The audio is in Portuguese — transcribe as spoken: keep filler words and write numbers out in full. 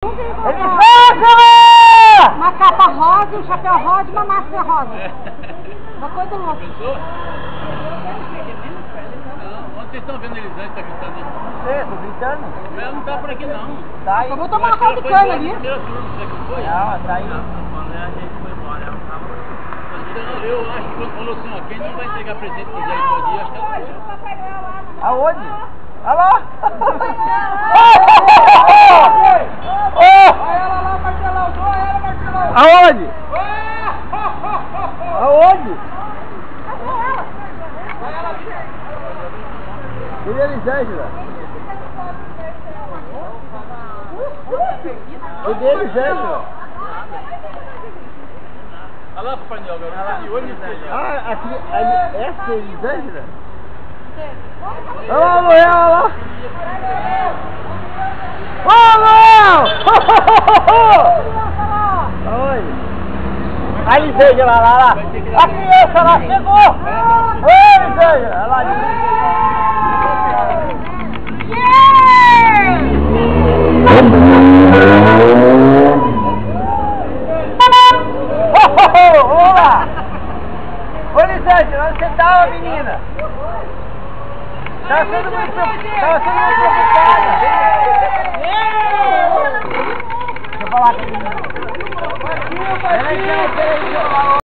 Elisângela! Uma capa rosa, um chapéu rosa e uma máscara rosa. Uma coisa louca. Pensou? Não, onde vocês estão vendo a Elisângela tá gritando aí? Não sei, tô gritando. Ela não tá por aqui não. Tá aí. Eu vou tomar uma calda de cana ali. Primeira turma, você que foi? Não, tá aí. Então, eu acho que quando falou assim, ó, quem não vai entregar presente quiser ir pode ir, acho que ela foi. Aonde? Olha lá! Aonde? Aonde? Cadê a Elisângela? Cadê a Elisângela? Olha lá, Papai Noel, agora. De olho nisso aí. Ah, aqui, ali, essa é a Elisângela? Olha lá, Noel, olha lá! Ô, Noel! Aonde? A Elisângela lá, lá! A criança lá chegou! Ô, Elisângela! Olha lá! Olá! Ô, Elisângela, onde você tava, menina? Tava sendo muito Tava sendo muito preocupada! Deixa eu falar com a menina. Peraí, peraí, peraí.